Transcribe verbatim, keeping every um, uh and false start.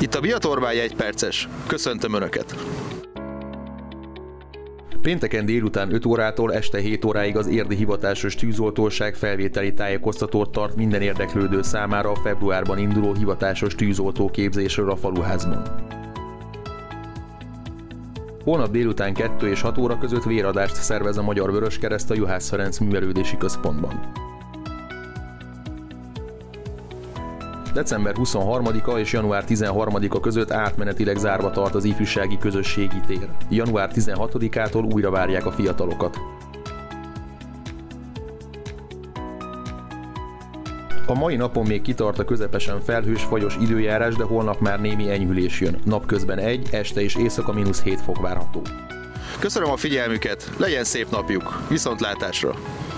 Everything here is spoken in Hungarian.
Itt a Biatorbály egy perces. Köszöntöm Önöket! Pénteken délután öt órától este hét óráig az érdi hivatásos tűzoltóság felvételi tájékoztatót tart minden érdeklődő számára a februárban induló hivatásos tűzoltó képzésről a faluházban. Holnap délután kettő és hat óra között véradást szervez a Magyar Vöröskereszt a Juhász Ferenc Művelődési Központban. december huszonharmadika és január tizenharmadika között átmenetileg zárva tart az ifjúsági közösségi tér. január tizenhatodikától újra várják a fiatalokat. A mai napon még kitart a közepesen felhős, fagyos időjárás, de holnap már némi enyhülés jön. Napközben egy, este és éjszaka mínusz hét fok várható. Köszönöm a figyelmüket, legyen szép napjuk, viszontlátásra!